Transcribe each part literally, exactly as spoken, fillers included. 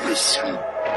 Listen.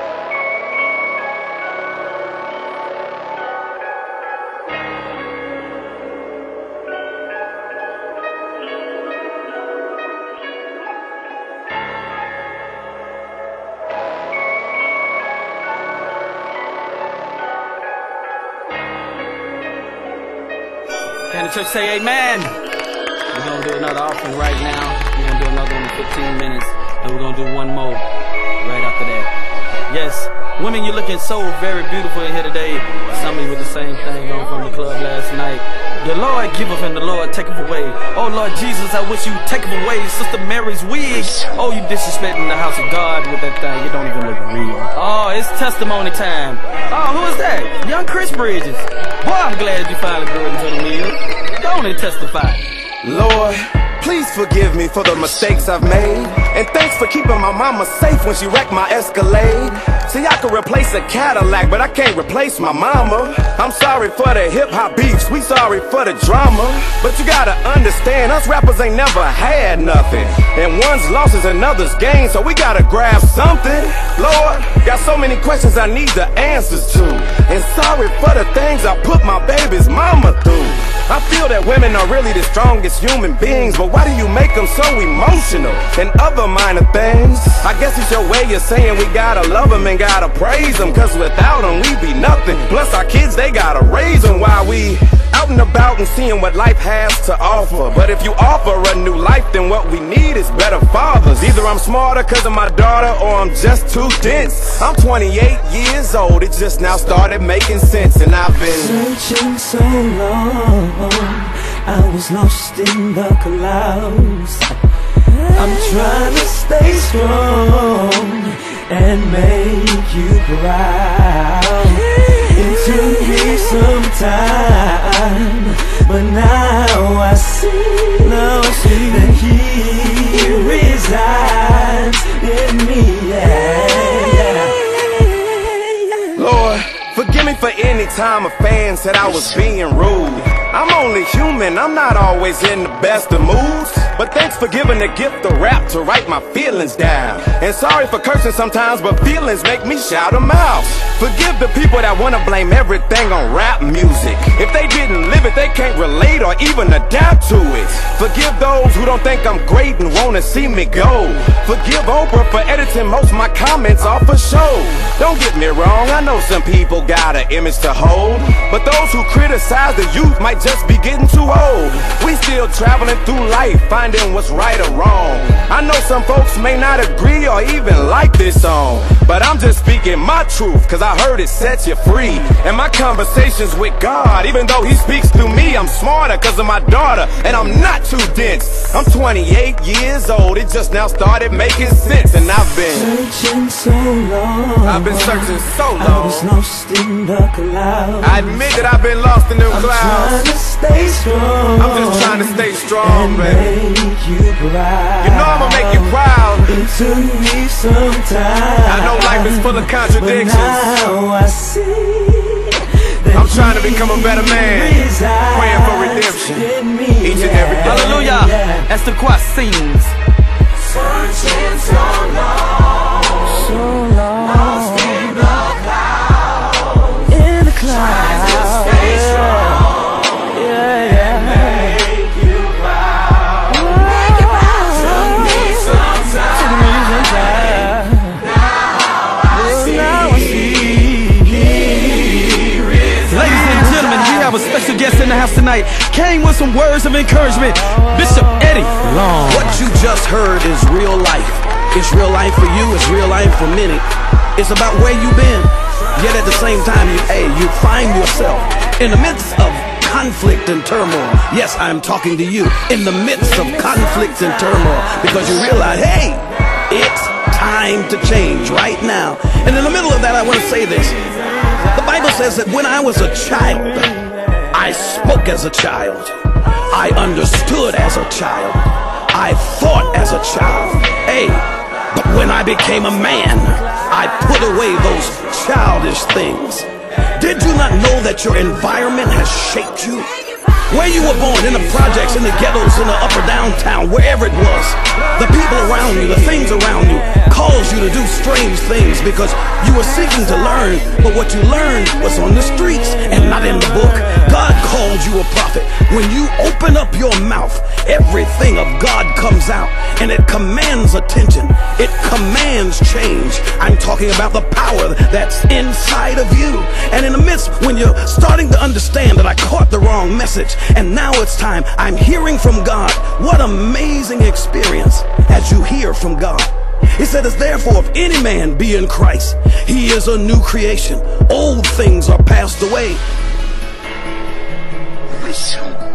Can the church say amen? We're gonna do another offering right now. We're gonna do another one in fifteen minutes. And we're gonna do one more right after that. Yes, women, you're looking so very beautiful in here today. Some of you with the same thing on from the club last night. The Lord giveth and the Lord taketh away. Oh Lord Jesus, I wish you taketh away Sister Mary's wig. Oh, you disrespecting the house of God with that thing. You don't even look real. Oh, it's testimony time. Oh, who is that? Young Chris Bridges. Boy, I'm glad you finally grew into the meal. Go on and testify. Lord, please forgive me for the mistakes I've made. And thanks for keeping my mama safe when she wrecked my Escalade. See, I could replace a Cadillac, but I can't replace my mama. I'm sorry for the hip-hop beefs, we sorry for the drama. But you gotta understand, us rappers ain't never had nothing. And one's losses and others gains, so we gotta grab something. Lord, got so many questions I need the answers to. And sorry for the things I put my baby's mama through. I feel that women are really the strongest human beings, but why do you make them so emotional? And other minor things, I guess it's your way of saying we gotta love them and gotta praise them, cause without them we be nothing. Plus our kids, they gotta raise them while we out and about and seeing what life has to offer. But if you offer a new life, then what we need is better fathers. Either I'm smarter cause of my daughter, or I'm just too dense. I'm twenty-eight years old, it just now started making sense. And I've been searching so long, I was lost in the clouds. I'm trying to stay strong and make you proud. It took me some time, but now I see, now I see that He resides in me. Yeah. Lord, forgive me for any time a fan said I was being rude. I'm only human, I'm not always in the best of moods. But thanks for giving the gift of rap to write my feelings down. And sorry for cursing sometimes, but feelings make me shout them out. Forgive the people that wanna blame everything on rap music. If they didn't live it, they can't relate or even adapt to it. Forgive those who don't think I'm great and wanna see me go. Forgive Oprah for editing most of my comments off a show. Don't get me wrong, I know some people got an image to hold, but those who criticize the youth might just be getting too old. We still traveling through life, finding what's right or wrong. I know some folks may not agree or even like this song, but I'm just speaking my truth, cause I heard it sets you free. And my conversations with God, even though He speaks through me, I'm smarter cause of my daughter, and I'm not too dense. I'm twenty-eight years old, it just now started making sense. And I've been searching so long, I've been searching so long, I was lost in the clouds. I admit that I've been lost in them I'm clouds. trying to stay strong, I'm just trying to stay strong, and baby. make you proud. You know I'ma make you proud. It took me some time, I know life is full of contradictions, but now I see that I'm trying to become a better man, praying for redemption each and every day. Hallelujah, as the choir sings. Searching so long, so long, lost in the clouds, in the clouds, trying to stay strong, yeah, yeah, make you proud, make you proud. Took me some time, took me some time. Now I see, now I see He resides. Ladies and gentlemen, we have a special guest in the house tonight. Came with some words of encouragement, Bishop Eddie Long. What you just heard is real life. It's real life for you, it's real life for many. It's about where you've been, yet at the same time, you, hey, you find yourself in the midst of conflict and turmoil. Yes, I'm talking to you. In the midst of conflict and turmoil, because you realize, hey, it's time to change right now. And in the middle of that, I want to say this. The Bible says that when I was a child, I spoke as a child. I understood as a child. I thought as a child. Hey, but when I became a man, I put away those childish things. Did you not know that your environment has shaped you? Where you were born, in the projects, in the ghettos, in the upper downtown, wherever it was, the people around you, the things around you, caused you to you to do strange things because you were seeking to learn, but what you learned was on the streets and not in the book. God called you a prophet. When you open up your mouth, everything of God comes out, and it commands attention. It commands change. I'm talking about the power that's inside of you. And in the midst, when you're starting to understand that I caught the wrong message, and now it's time, I'm hearing from God. What amazing experience as you hear from God. He said, "As therefore if any man be in Christ, he is a new creation. Old things are passed away." Listen.